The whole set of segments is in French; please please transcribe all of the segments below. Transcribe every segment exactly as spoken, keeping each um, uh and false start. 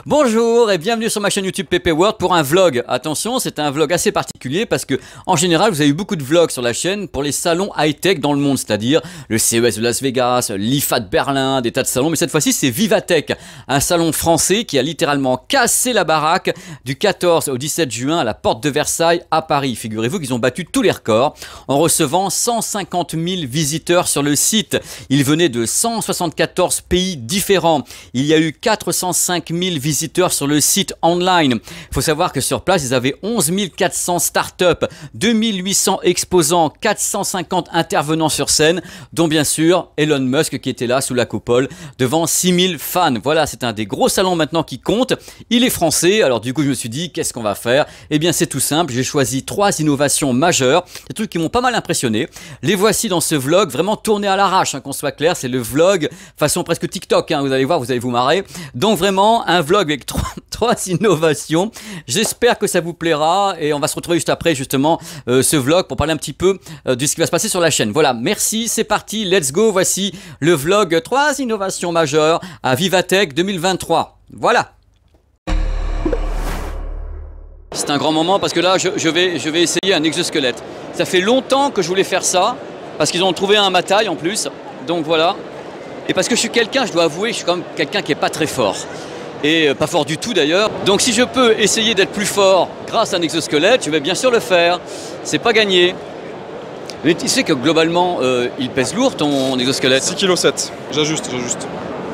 Bonjour et bienvenue sur ma chaîne YouTube P P World pour un vlog. Attention, c'est un vlog assez particulier parce que en général vous avez eu beaucoup de vlogs sur la chaîne pour les salons high-tech dans le monde, c'est-à-dire le C E S de Las Vegas, l'I F A de Berlin, des tas de salons, mais cette fois-ci c'est Vivatech, un salon français qui a littéralement cassé la baraque du quatorze au dix-sept juin à la porte de Versailles à Paris. Figurez-vous qu'ils ont battu tous les records en recevant cent cinquante mille visiteurs sur le site. Ils venaient de cent soixante-quatorze pays différents. Il y a eu quatre cent cinq mille visiteurs visiteurs sur le site online. Il faut savoir que sur place, ils avaient onze mille quatre cents startups, deux mille huit cents exposants, quatre cent cinquante intervenants sur scène, dont bien sûr Elon Musk qui était là sous la coupole devant six mille fans. Voilà, c'est un des gros salons maintenant qui compte. Il est français, alors du coup je me suis dit qu'est-ce qu'on va faire? Eh bien c'est tout simple, j'ai choisi trois innovations majeures, des trucs qui m'ont pas mal impressionné. Les voici dans ce vlog, vraiment tourné à l'arrache, hein, qu'on soit clair, c'est le vlog façon presque TikTok, hein, vous allez voir, vous allez vous marrer. Donc vraiment un vlog avec trois, trois innovations. J'espère que ça vous plaira et on va se retrouver juste après justement euh, ce vlog pour parler un petit peu euh, de ce qui va se passer sur la chaîne. Voilà, merci, c'est parti, let's go. Voici le vlog trois innovations majeures à Vivatech deux mille vingt-trois. Voilà. C'est un grand moment parce que là je, je, vais, je vais essayer un exosquelette. Ça fait longtemps que je voulais faire ça parce qu'ils ont trouvé un à ma taille en plus. Donc voilà. Et parce que je suis quelqu'un, je dois avouer, je suis quand même quelqu'un qui n'est pas très fort. Et pas fort du tout d'ailleurs. Donc si je peux essayer d'être plus fort grâce à un exosquelette, je vais bien sûr le faire. C'est pas gagné. Mais tu sais que globalement, euh, il pèse lourd ton exosquelette. six virgule sept kilos. J'ajuste, j'ajuste.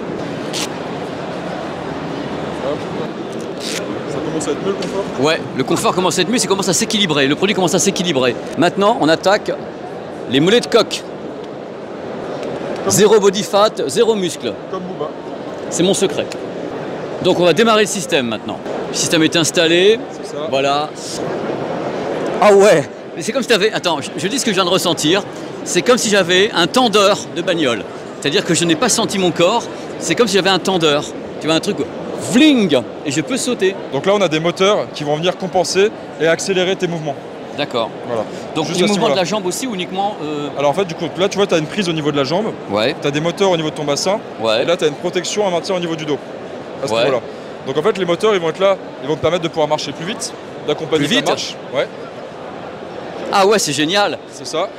Ça commence à être mieux le confort? Ouais, le confort commence à être mieux, ça commence à s'équilibrer. Le produit commence à s'équilibrer. Maintenant, on attaque les mollets de coq. Comme zéro body fat, zéro muscle. Comme Booba. C'est mon secret. Donc on va démarrer le système maintenant. Le système est installé. C'est ça. Voilà. Ah ouais. C'est comme si tu avais... Attends, je, je dis ce que je viens de ressentir. C'est comme si j'avais un tendeur de bagnole. C'est-à-dire que je n'ai pas senti mon corps. C'est comme si j'avais un tendeur. Tu vois un truc... Vling. Et je peux sauter. Donc là on a des moteurs qui vont venir compenser et accélérer tes mouvements. D'accord. Voilà. Donc juste du mouvement de la jambe aussi ou uniquement... Euh... Alors en fait du coup là tu vois tu as une prise au niveau de la jambe. Ouais. Tu as des moteurs au niveau de ton bassin. Ouais. Et là tu as une protection à maintien au niveau du dos. À ce ouais. niveau-là. Donc en fait les moteurs ils vont être là, ils vont te permettre de pouvoir marcher plus vite, d'accompagner plus vite. ta marche. Ouais. Ah ouais, c'est génial. C'est ça.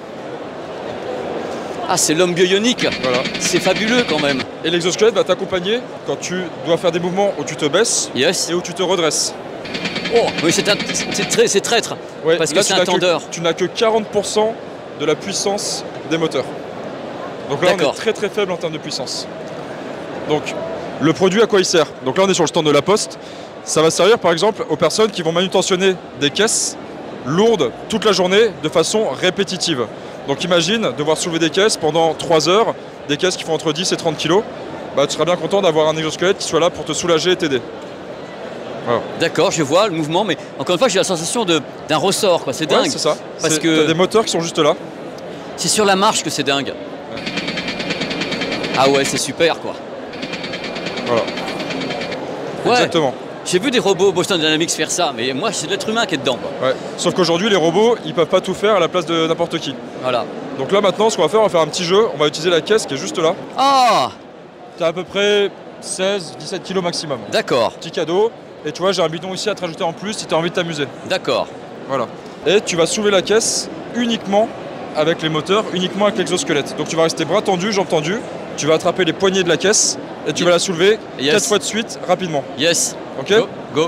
Ah, c'est l'homme bionique. Voilà. C'est fabuleux quand même. Et l'exosquelette va t'accompagner quand tu dois faire des mouvements où tu te baisses yes. et où tu te redresses. Oh, oui, c'est très traître. Ouais, parce que c'est un tendeur. Que, tu n'as que quarante pour cent de la puissance des moteurs. Donc là, on est très très faible en termes de puissance. Donc, le produit, à quoi il sert? Donc là, on est sur le stand de la Poste. Ça va servir par exemple aux personnes qui vont manutentionner des caisses lourdes toute la journée de façon répétitive. Donc imagine devoir soulever des caisses pendant trois heures, des caisses qui font entre dix et trente kilos. Bah, tu seras bien content d'avoir un exosquelette qui soit là pour te soulager et t'aider. Voilà. D'accord, je vois le mouvement, mais encore une fois, j'ai la sensation d'un ressort, c'est dingue. Ouais, c'est ça. Parce que t'as des moteurs qui sont juste là. C'est sur la marche que c'est dingue. Ouais. Ah ouais, c'est super quoi. Voilà. Ouais. Exactement. J'ai vu des robots Boston Dynamics faire ça, mais moi c'est l'être humain qui est dedans. Quoi. Ouais. Sauf qu'aujourd'hui les robots ils peuvent pas tout faire à la place de n'importe qui. Voilà. Donc là maintenant ce qu'on va faire, on va faire un petit jeu, on va utiliser la caisse qui est juste là. Ah. Tu as à peu près seize dix-sept kilos maximum. D'accord. Petit cadeau. Et tu vois j'ai un bidon ici à te rajouter en plus si tu as envie de t'amuser. D'accord. Voilà. Et tu vas soulever la caisse uniquement avec les moteurs, uniquement avec l'exosquelette. Donc tu vas rester bras tendus, jambes tendues, tu vas attraper les poignées de la caisse et tu yes. vas la soulever yes. quatre fois de suite rapidement. Yes. Ok. Go. Go.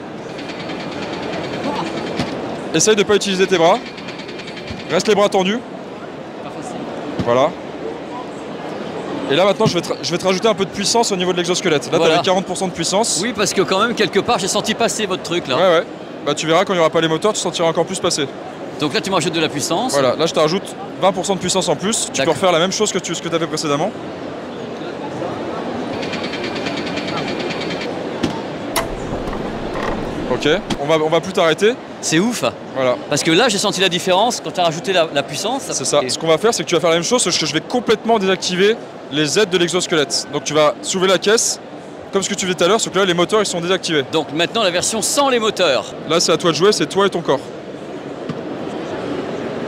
Essaye de ne pas utiliser tes bras. Reste les bras tendus. Pas facile. Voilà. Et là maintenant je vais, te, je vais te rajouter un peu de puissance au niveau de l'exosquelette. Là voilà. Tu avais quarante pour cent de puissance. Oui parce que quand même quelque part j'ai senti passer votre truc là. Ouais ouais. Bah tu verras quand il n'y aura pas les moteurs tu sentiras encore plus passer. Donc là tu me rajoutes de la puissance. Voilà, là je te rajoute vingt pour cent de puissance en plus. Tu peux refaire la même chose que tu ce que tu avais précédemment. Ok, on va, on va plus t'arrêter. C'est ouf. Voilà. Parce que là j'ai senti la différence quand tu as rajouté la, la puissance. C'est ça. Et... Ce qu'on va faire c'est que tu vas faire la même chose, c'est que je vais complètement désactiver les aides de l'exosquelette. Donc tu vas soulever la caisse, comme ce que tu faisais tout à l'heure, sauf que là les moteurs ils sont désactivés. Donc maintenant la version sans les moteurs. Là c'est à toi de jouer, c'est toi et ton corps.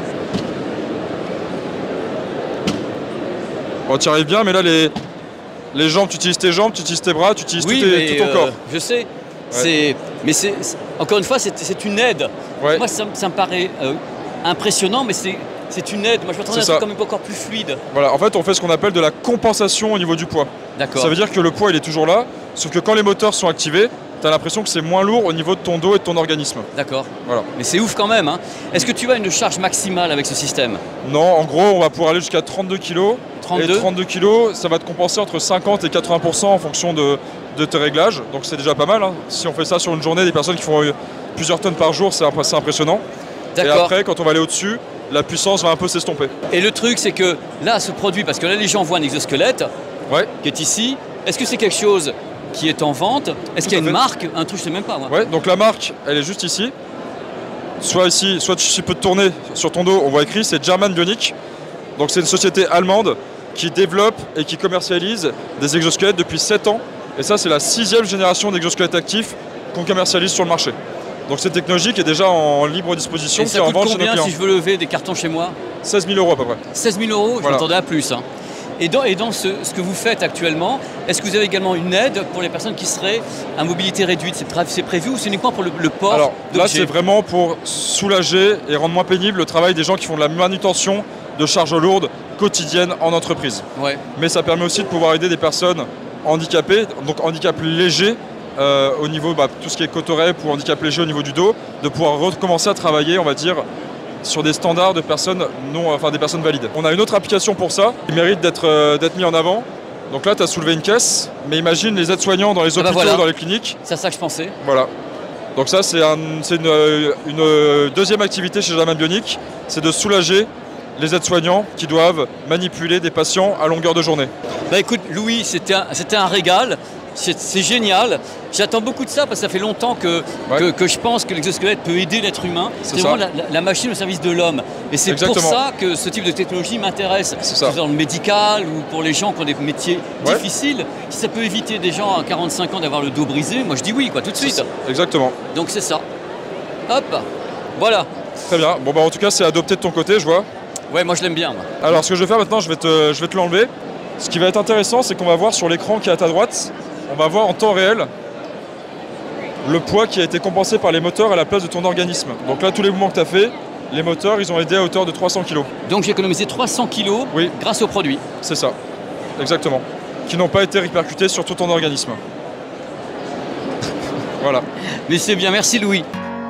Bon tu arrives bien mais là les, Les jambes, tu utilises tes jambes, tu utilises tes bras, tu utilises oui, tout, tes, mais, tout ton euh, corps. Je sais. Ouais. Mais c'est encore une fois, c'est une aide. Ouais. Moi, ça, ça me paraît euh, impressionnant, mais c'est une aide. Moi, je m'attendais à un truc quand même encore plus fluide. Voilà, en fait, on fait ce qu'on appelle de la compensation au niveau du poids. D'accord. Ça veut dire que le poids, il est toujours là, sauf que quand les moteurs sont activés, tu as l'impression que c'est moins lourd au niveau de ton dos et de ton organisme. D'accord. Voilà. Mais c'est ouf quand même. Hein. Est-ce que tu as une charge maximale avec ce système? Non, en gros, on va pouvoir aller jusqu'à trente-deux kilos. trente-deux. Et trente-deux kilos, ça va te compenser entre cinquante et quatre-vingts pour cent en fonction de, de tes réglages. Donc c'est déjà pas mal. Hein. Si on fait ça sur une journée, des personnes qui font plusieurs tonnes par jour, c'est impressionnant. Et après, quand on va aller au-dessus, la puissance va un peu s'estomper. Et le truc, c'est que là, ce produit, parce que là, les gens voient un exosquelette ouais. qui est ici. Est-ce que c'est quelque chose qui est en vente? Est-ce qu'il y a une marque? Un truc, je sais même pas. Moi. Ouais, donc la marque, elle est juste ici. Soit ici, soit tu peux te tourner sur ton dos, on voit écrit, c'est German Bionic. Donc c'est une société allemande qui développe et qui commercialise des exosquelettes depuis sept ans. Et ça, c'est la sixième génération d'exosquelettes actifs qu'on commercialise sur le marché. Donc cette technologie qui est déjà en libre disposition, et ça qui est en coûte vente chez nos combien clients. Si je veux lever des cartons chez moi? seize mille euros à peu près. seize mille euros, voilà. Je m'attendais à plus. Hein. Et dans, et dans ce, ce que vous faites actuellement, est-ce que vous avez également une aide pour les personnes qui seraient à mobilité réduite? C'est pré prévu ou c'est uniquement pour le, le port? Alors là, c'est vraiment pour soulager et rendre moins pénible le travail des gens qui font de la manutention de charges lourdes quotidiennes en entreprise. Ouais. Mais ça permet aussi de pouvoir aider des personnes handicapées, donc handicap léger, euh, au niveau, bah, tout ce qui est cotorep ou handicap léger au niveau du dos, de pouvoir recommencer à travailler, on va dire, sur des standards de personnes non, enfin des personnes valides. On a une autre application pour ça, qui mérite d'être euh, d'être mis en avant. Donc là, tu as soulevé une caisse, mais imagine les aides-soignants dans les hôpitaux, ah bah voilà. Dans les cliniques. C'est ça que je pensais. Voilà. Donc ça, c'est un, une, une deuxième activité chez German Bionic, c'est de soulager les aides-soignants qui doivent manipuler des patients à longueur de journée. Bah écoute, Louis, c'était un, c'était un régal. C'est génial. J'attends beaucoup de ça parce que ça fait longtemps que, ouais. que, que je pense que l'exosquelette peut aider l'être humain. C'est vraiment la, la machine au service de l'homme. Et c'est pour ça que ce type de technologie m'intéresse. Dans le médical ou pour les gens qui ont des métiers ouais. difficiles. Si ça peut éviter des gens à quarante-cinq ans d'avoir le dos brisé, moi je dis oui, quoi, tout de suite. Exactement. Donc c'est ça. Hop, voilà. Très bien. Bon bah en tout cas c'est adopté de ton côté, je vois. Ouais, moi je l'aime bien. Moi. Alors ce que je vais faire maintenant, je vais te, je vais te l'enlever. Ce qui va être intéressant, c'est qu'on va voir sur l'écran qui est à ta droite, on va voir en temps réel le poids qui a été compensé par les moteurs à la place de ton organisme. Donc là, tous les mouvements que tu as fait, les moteurs, ils ont aidé à hauteur de trois cents kilos. Donc j'ai économisé trois cents kilos oui. grâce au produit. C'est ça, exactement. Qui n'ont pas été répercutés sur tout ton organisme. Voilà. Mais c'est bien, merci Louis.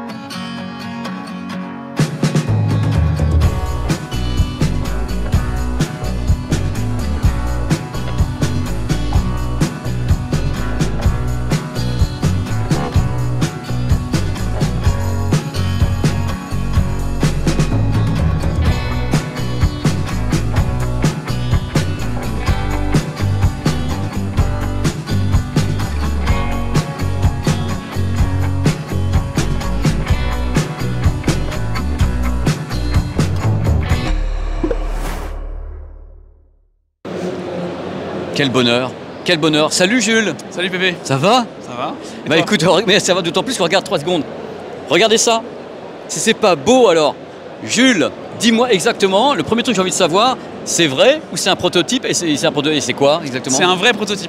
Quel bonheur, quel bonheur. Salut Jules. Salut Pépé. Ça va? Ça va. Et bah toi? Écoute, mais ça va d'autant plus qu'on regarde trois secondes. Regardez ça. Si c'est pas beau alors. Jules, dis-moi exactement, le premier truc que j'ai envie de savoir, c'est vrai ou c'est un prototype? Et c'est un prototype, c'est quoi exactement? C'est un vrai prototype.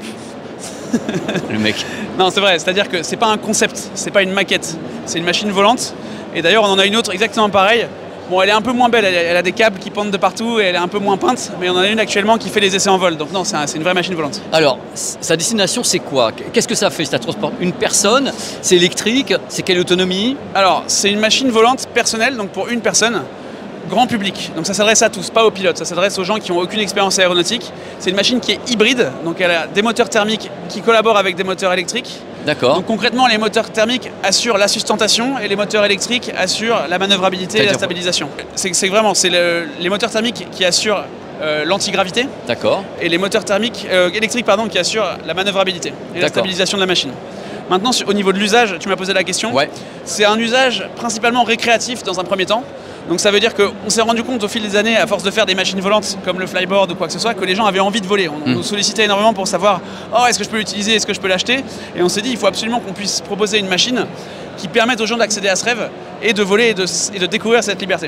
Le mec. Non, c'est vrai, c'est-à-dire que c'est pas un concept, c'est pas une maquette, c'est une machine volante. Et d'ailleurs, on en a une autre exactement pareille. Bon, elle est un peu moins belle, elle, elle a des câbles qui pendent de partout et elle est un peu moins peinte, mais on en a une actuellement qui fait les essais en vol. Donc non, c'est un, une vraie machine volante. Alors, sa destination, c'est quoi? Qu'est-ce que ça fait? Ça transporte une personne? C'est électrique? C'est quelle autonomie? Alors, c'est une machine volante personnelle, donc pour une personne, grand public. Donc ça s'adresse à tous, pas aux pilotes, ça s'adresse aux gens qui n'ont aucune expérience aéronautique. C'est une machine qui est hybride, donc elle a des moteurs thermiques qui collaborent avec des moteurs électriques. D'accord. Donc concrètement, les moteurs thermiques assurent la sustentation et les moteurs électriques assurent la manœuvrabilité et la stabilisation. C'est vraiment, c'est le, les moteurs thermiques qui assurent euh, l'antigravité. D'accord. Et les moteurs thermiques, euh, électriques pardon, qui assurent la manœuvrabilité et la stabilisation de la machine. Maintenant, au niveau de l'usage, tu m'as posé la question. Ouais. C'est un usage principalement récréatif dans un premier temps. Donc ça veut dire qu'on s'est rendu compte au fil des années, à force de faire des machines volantes comme le flyboard ou quoi que ce soit, que les gens avaient envie de voler. On, mmh. on nous sollicitait énormément pour savoir « Oh, est-ce que je peux l'utiliser? Est-ce que je peux l'acheter ?» Et on s'est dit il faut absolument qu'on puisse proposer une machine qui permette aux gens d'accéder à ce rêve et de voler et de, et de découvrir cette liberté.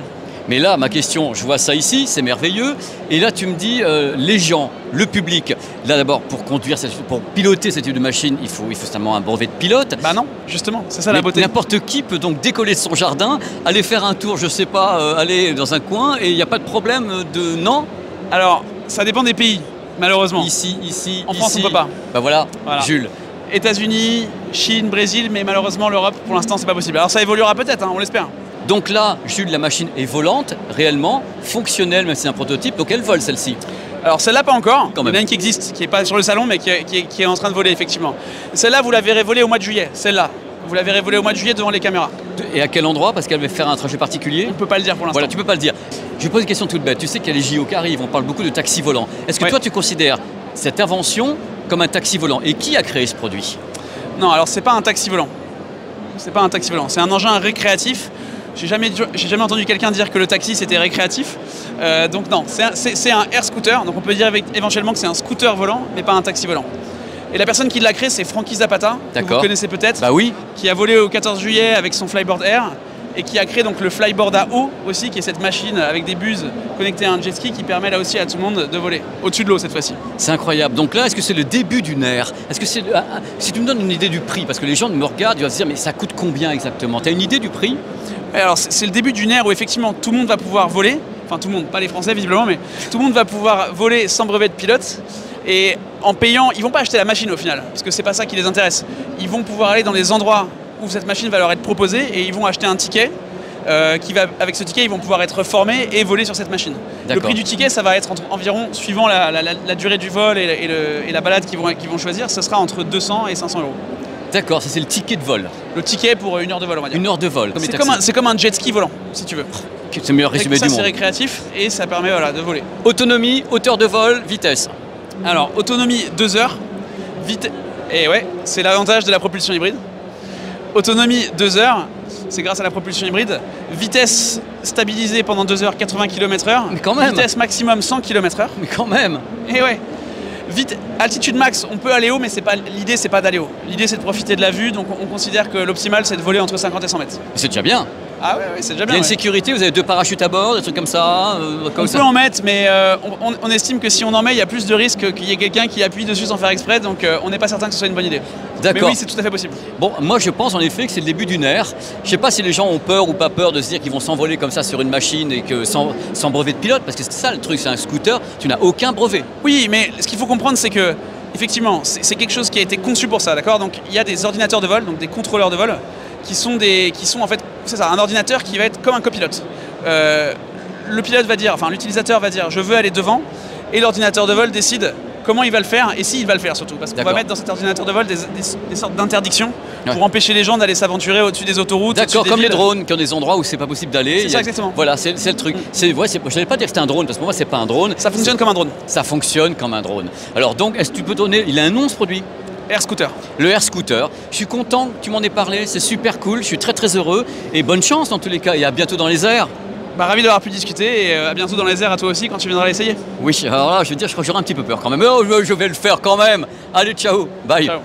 Mais là, ma question, je vois ça ici, c'est merveilleux. Et là, tu me dis, euh, les gens, le public. Là, d'abord, pour conduire, cette, pour piloter ce type de machine, il faut, il faut seulement un brevet de pilote. Bah non, justement, c'est ça la Mais beauté. N'importe qui peut donc décoller de son jardin, aller faire un tour, je sais pas, euh, aller dans un coin, et il n'y a pas de problème de... Non? Alors, ça dépend des pays, malheureusement. Ici, ici, En France, ici. on peut pas. Bah voilà, Voilà. Jules. États-Unis, Chine, Brésil, mais malheureusement l'Europe, pour l'instant, c'est pas possible. Alors ça évoluera peut-être, hein, on l'espère. Donc là, Jules, la machine est volante, réellement, fonctionnelle, même si c'est un prototype, donc elle vole celle-ci. Alors celle-là pas encore, Quand il y en même. a une qui existe, qui n'est pas sur le salon mais qui est, qui est- qui est en train de voler effectivement. Celle-là vous la verrez voler au mois de juillet, celle-là. Vous la verrez voler au mois de juillet devant les caméras. Et à quel endroit? Parce qu'elle va faire un trajet particulier. On ne peut pas le dire pour l'instant. Voilà, tu peux pas le dire. Je vais poser une question toute bête. Tu sais qu'il y a les J O qui arrivent, on parle beaucoup de taxi volant. Est-ce que Ouais. toi tu considères cette invention comme un taxi volant? Et qui a créé ce produit? Non, alors c'est pas un taxi volant. C'est pas un taxi volant, c'est un engin récréatif. J'ai jamais, j'ai jamais entendu quelqu'un dire que le taxi c'était récréatif. Euh, donc non, c'est un, c'est- c'est un air scooter. Donc on peut dire avec- éventuellement que c'est un scooter volant, mais pas un taxi volant. Et la personne qui l'a créé, c'est Frankie Zapata, que vous D'accord. connaissez peut-être, Bah oui. qui a volé au quatorze juillet avec son Flyboard Air et qui a créé donc le Flyboard à eau aussi, qui est cette machine avec des buses connectées à un jet ski qui permet là aussi à tout le monde de voler au-dessus de l'eau cette fois-ci. C'est incroyable. Donc là, est-ce que c'est le début d'une ère? Est-ce que c'est ah, ah, si tu me donnes une idée du prix, parce que les gens me regardent, ils vont se dire mais ça coûte combien exactement? Tu as une idée du prix? Et alors c'est c'est le début d'une ère où effectivement tout le monde va pouvoir voler, enfin tout le monde, pas les Français visiblement, mais tout le monde va pouvoir voler sans brevet de pilote et en payant, ils vont pas acheter la machine au final, parce que c'est pas ça qui les intéresse. Ils vont pouvoir aller dans les endroits où cette machine va leur être proposée et ils vont acheter un ticket. Euh, qui va, avec ce ticket, ils vont pouvoir être formés et voler sur cette machine. Le D'accord. prix du ticket, ça va être entre, environ, suivant la, la- la- la durée du vol et, et le- et la balade qu'ils vont, qu'ils vont choisir, ce sera entre deux cents et cinq cents euros. D'accord, ça c'est le ticket de vol. Le ticket pour une heure de vol, on va dire. Une heure de vol. Comme les C'est taxis. comme, un- c'est comme un jet ski volant, si tu veux. C'est le meilleur résumé ça, du c'est monde. récréatif et ça permet voilà, de voler. Autonomie, hauteur de vol, vitesse. Alors, autonomie deux heures, vite. Et ouais, c'est l'avantage de la propulsion hybride. Autonomie deux heures, c'est grâce à la propulsion hybride. Vitesse stabilisée pendant deux heures, quatre-vingts kilomètres heure. Mais quand même. Vitesse maximum cent kilomètres heure. Mais quand même. Et ouais. Vite, altitude max, on peut aller haut, mais c'est pas l'idée, c'est pas d'aller haut. L'idée, c'est de profiter de la vue, donc on, on considère que l'optimal, c'est de voler entre cinquante et cent mètres. C'est déjà bien. Ah ouais, ouais, c'est déjà Il y bien. a une ouais. sécurité, vous avez deux parachutes à bord, des trucs comme ça. euh, comme On ça. peut en mettre, mais euh, on, on- on estime que si on en met, il y a plus de risques qu'il y ait quelqu'un qui appuie dessus sans faire exprès, donc euh, on n'est pas certain que ce soit une bonne idée. Mais D'accord. oui, c'est tout à fait possible. Bon, moi je pense en effet que c'est le début d'une ère. Je sais pas si les gens ont peur ou pas peur de se dire qu'ils vont s'envoler comme ça sur une machine et que sans, sans brevet de pilote, parce que c'est ça le truc, c'est un scooter, tu n'as aucun brevet. Oui, mais ce qu'il faut comprendre, c'est que, effectivement, c'est c'est quelque chose qui a été conçu pour ça, d'accord? Donc il y a des ordinateurs de vol, donc des contrôleurs de vol, qui sont, des, qui sont en fait, c'est ça, un ordinateur qui va être comme un copilote. Euh, le pilote va dire, enfin l'utilisateur va dire, je veux aller devant, et l'ordinateur de vol décide comment il va le faire et s'il va le faire surtout. Parce qu'on va D'accord. mettre dans cet ordinateur de vol des, des- des sortes d'interdictions Ouais. pour empêcher les gens d'aller s'aventurer au-dessus des autoroutes. D'accord, au-dessus des comme les villes. drones qui ont des endroits où c'est pas possible d'aller. C'est Il y ça, a- exactement. Voilà, c'est c'est le truc. C'est, ouais, c'est- je n'allais pas dire que c'était un drone, parce que pour moi c'est pas un drone. Ça fonctionne comme un drone. Ça fonctionne comme un drone. Alors donc, est-ce que tu peux donner, il a un nom ce produit? Air scooter. Le Air Scooter. Je suis content que tu m'en aies parlé, c'est super cool, je suis très très heureux et bonne chance dans tous les cas et à bientôt dans les airs. Bah, ravi d'avoir pu discuter et euh, à bientôt dans les airs à toi aussi quand tu viendras l'essayer. Oui, alors là, je veux dire, je crois que j'aurai un petit peu peur quand même. Oh, je je vais le faire quand même. Allez, ciao, bye. Ciao.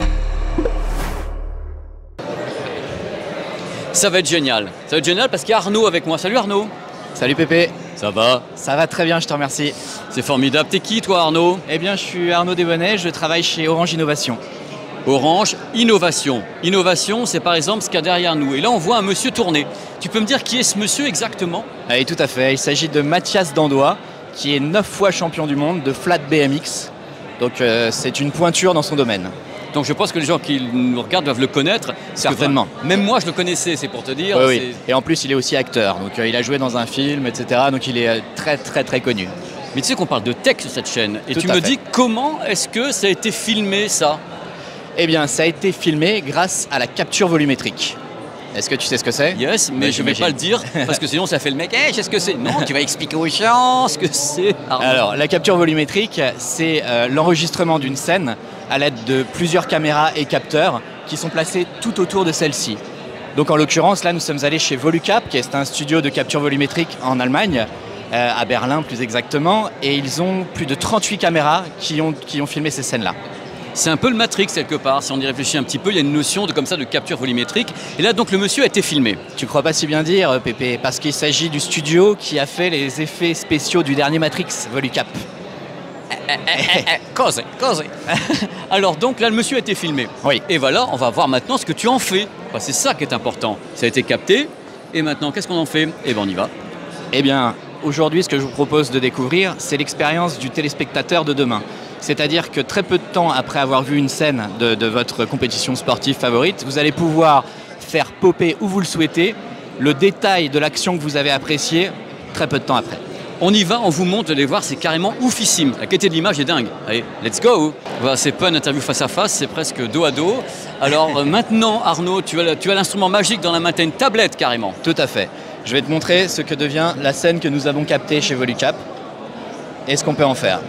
Ça va être génial. Ça va être génial parce qu'il y a Arnaud avec moi. Salut Arnaud. Salut Pépé, Ça va? ça va très bien, je te remercie. C'est formidable. T'es qui toi Arnaud? Eh bien, je suis Arnaud Desbonnets, je travaille chez Orange Innovation. Orange, innovation. Innovation, c'est par exemple ce qu'il y a derrière nous. Et là, on voit un monsieur tourner. Tu peux me dire qui est ce monsieur exactement? Oui, tout à fait, il s'agit de Mathias Dandois, qui est neuf fois champion du monde de flat B M X. Donc euh, c'est une pointure dans son domaine. Donc je pense que les gens qui nous regardent doivent le connaître. Parce que, Certainement. enfin, même moi, je le connaissais, c'est pour te dire. Oui, oui. c'est- Et en plus, il est aussi acteur, donc euh, il a joué dans un film, et cetera. Donc il est euh, très très très connu. Mais tu sais qu'on parle de tech sur cette chaîne. Et Tout tu à me fait. dis comment est-ce que ça a été filmé ça? Eh bien, ça a été filmé grâce à la capture volumétrique. Est-ce que tu sais ce que c'est? Yes, mais Ouais, je vais j'imagine. pas le dire parce que sinon ça fait le mec. Eh, je sais ce que c'est. Non, tu vas expliquer aux gens ce que c'est. Arnaud. Alors, la capture volumétrique, c'est euh, l'enregistrement d'une scène à l'aide de plusieurs caméras et capteurs qui sont placés tout autour de celle-ci. Donc, en l'occurrence, là, nous sommes allés chez Volucap, qui est un studio de capture volumétrique en Allemagne, euh, à Berlin plus exactement, et ils ont plus de trente-huit caméras qui ont, qui ont filmé ces scènes-là. C'est un peu le Matrix quelque part, si on y réfléchit un petit peu, il y a une notion de, comme ça, de capture volumétrique. Et là donc le monsieur a été filmé. Tu crois pas si bien dire, Pépé, parce qu'il s'agit du studio qui a fait les effets spéciaux du dernier Matrix, Volucap. Cause, cause. Alors donc là le monsieur a été filmé. Oui. Et voilà, on va voir maintenant ce que tu en fais. Enfin, c'est ça qui est important. Ça a été capté. Et maintenant, qu'est-ce qu'on en fait? Eh bien on y va. Eh bien, aujourd'hui, ce que je vous propose de découvrir, c'est l'expérience du téléspectateur de demain. C'est-à-dire que très peu de temps après avoir vu une scène de, de votre compétition sportive favorite, vous allez pouvoir faire popper où vous le souhaitez le détail de l'action que vous avez appréciée très peu de temps après. On y va, on vous montre, vous allez voir, c'est carrément oufissime. La qualité de l'image est dingue. Allez, let's go. Voilà, c'est pas une interview face à face, c'est presque dos à dos. Alors euh, maintenant, Arnaud, tu as, tu as l'instrument magique dans la main, tu as une tablette carrément. Tout à fait. Je vais te montrer ce que devient la scène que nous avons captée chez Volucap et ce qu'on peut en faire.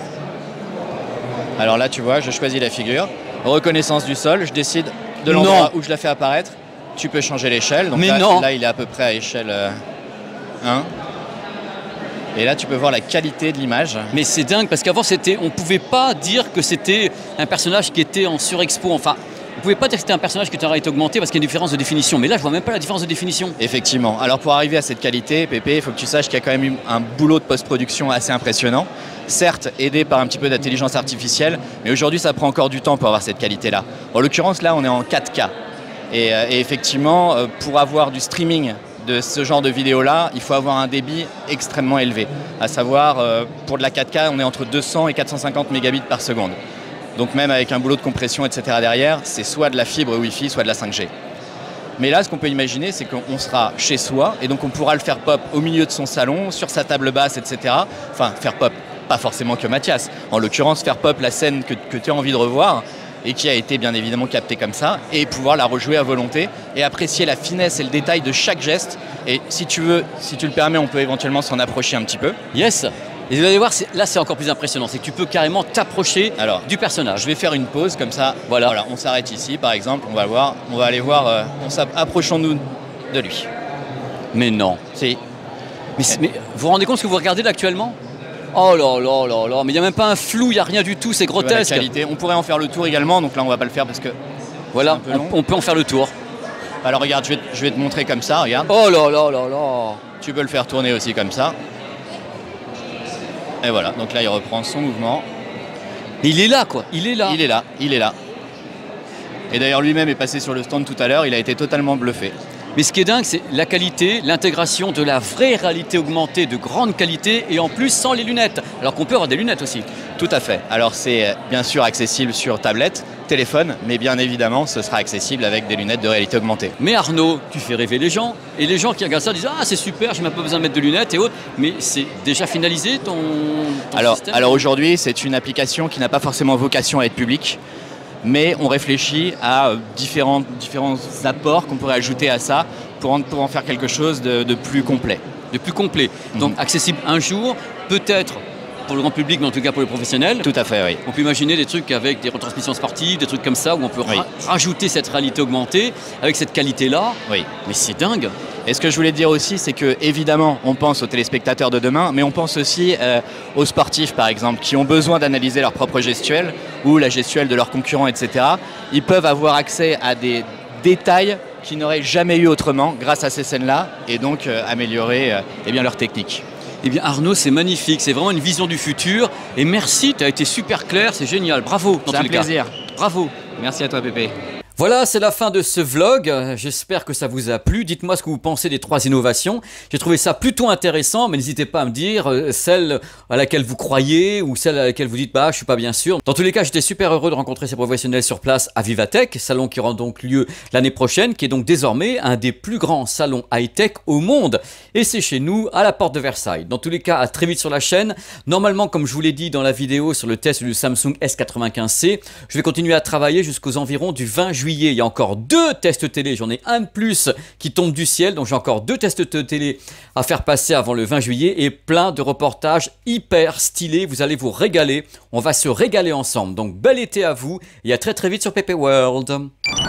Alors là, tu vois, je choisis la figure. Reconnaissance du sol, je décide de l'endroit où je la fais apparaître. Tu peux changer l'échelle. Donc Mais là, non. là, il est à peu près à échelle euh, un. Et là, tu peux voir la qualité de l'image. Mais c'est dingue parce qu'avant, c'était, on pouvait pas dire que c'était un personnage qui était en surexpo. Enfin, on pouvait pas dire que c'était un personnage qui était en réalité augmentée parce qu'il y a une différence de définition. Mais là, je vois même pas la différence de définition. Effectivement. Alors pour arriver à cette qualité, Pépé, il faut que tu saches qu'il y a quand même eu un boulot de post-production assez impressionnant. Certes, aidé par un petit peu d'intelligence artificielle, mais aujourd'hui, ça prend encore du temps pour avoir cette qualité-là. En l'occurrence, là, on est en quatre K. Et, euh, et effectivement, euh, pour avoir du streaming de ce genre de vidéo-là, il faut avoir un débit extrêmement élevé. À savoir, euh, pour de la quatre K, on est entre deux cents et quatre cent cinquante mégabits par seconde. Donc même avec un boulot de compression, et cetera derrière, c'est soit de la fibre Wi-Fi, soit de la cinq G. Mais là, ce qu'on peut imaginer, c'est qu'on sera chez soi, et donc on pourra le faire pop au milieu de son salon, sur sa table basse, et cetera. Enfin, faire pop, pas forcément que Mathias. En l'occurrence, faire pop la scène que, que tu as envie de revoir, et qui a été bien évidemment captée comme ça, et pouvoir la rejouer à volonté, et apprécier la finesse et le détail de chaque geste. Et si tu veux, si tu le permets, on peut éventuellement s'en approcher un petit peu. Yes. Et vous allez voir, là c'est encore plus impressionnant, c'est que tu peux carrément t'approcher du personnage. Je vais faire une pause comme ça, voilà, voilà on s'arrête ici par exemple, on va voir, on va aller voir, euh, approchons-nous de lui. Mais non. Si. Mais, mais vous vous rendez compte ce que vous regardez là actuellement? Oh là là là là, mais il n'y a même pas un flou, il n'y a rien du tout, c'est grotesque. La qualité. On pourrait en faire le tour également, donc là on va pas le faire parce que voilà, on, on peut en faire le tour. Alors regarde, je vais, je vais te montrer comme ça, regarde. Oh là là là là. Tu peux le faire tourner aussi comme ça. Et voilà, donc là il reprend son mouvement. Il est là quoi, il est là. Il est là, il est là. Et d'ailleurs lui-même est passé sur le stand tout à l'heure, il a été totalement bluffé. Mais ce qui est dingue, c'est la qualité, l'intégration de la vraie réalité augmentée de grande qualité et en plus sans les lunettes. Alors qu'on peut avoir des lunettes aussi. Tout à fait. Alors c'est bien sûr accessible sur tablette, téléphone, mais bien évidemment ce sera accessible avec des lunettes de réalité augmentée. Mais Arnaud, tu fais rêver les gens. Et les gens qui regardent ça disent « Ah c'est super, je n'ai pas besoin de mettre de lunettes et autres ». Mais c'est déjà finalisé ton, ton alors, système? Alors aujourd'hui c'est une application qui n'a pas forcément vocation à être publique. Mais on réfléchit à différents, différents apports qu'on pourrait ajouter à ça pour en, pour en faire quelque chose de, de plus complet. De plus complet. Donc mmh. accessible un jour, peut-être pour le grand public, mais en tout cas pour les professionnels. Tout à fait, oui. On peut imaginer des trucs avec des retransmissions sportives, des trucs comme ça, où on peut oui. ra rajouter cette réalité augmentée avec cette qualité-là. Oui. Mais c'est dingue. Et ce que je voulais te dire aussi, c'est que évidemment, on pense aux téléspectateurs de demain, mais on pense aussi euh, aux sportifs, par exemple, qui ont besoin d'analyser leur propre gestuelle ou la gestuelle de leurs concurrents, et cetera. Ils peuvent avoir accès à des détails qu'ils n'auraient jamais eu autrement grâce à ces scènes-là, et donc euh, améliorer euh, eh bien, leur technique. Eh bien Arnaud, c'est magnifique, c'est vraiment une vision du futur. Et merci, tu as été super clair, c'est génial, bravo. C'est un plaisir. Cas. Bravo. Merci à toi Pépé. Voilà, c'est la fin de ce vlog. J'espère que ça vous a plu. Dites-moi ce que vous pensez des trois innovations. J'ai trouvé ça plutôt intéressant, mais n'hésitez pas à me dire euh, celle à laquelle vous croyez ou celle à laquelle vous dites bah je suis pas bien sûr. Dans tous les cas, j'étais super heureux de rencontrer ces professionnels sur place à Vivatech, salon qui aura donc lieu l'année prochaine, qui est donc désormais un des plus grands salons high-tech au monde. Et c'est chez nous, à la porte de Versailles. Dans tous les cas, à très vite sur la chaîne. Normalement, comme je vous l'ai dit dans la vidéo sur le test du Samsung S quatre-vingt-quinze C, je vais continuer à travailler jusqu'aux environs du vingt juillet. Il y a encore deux tests télé, j'en ai un de plus qui tombe du ciel, donc j'ai encore deux tests télé à faire passer avant le vingt juillet et plein de reportages hyper stylés, vous allez vous régaler, on va se régaler ensemble, donc bel été à vous et à très très vite sur P P World.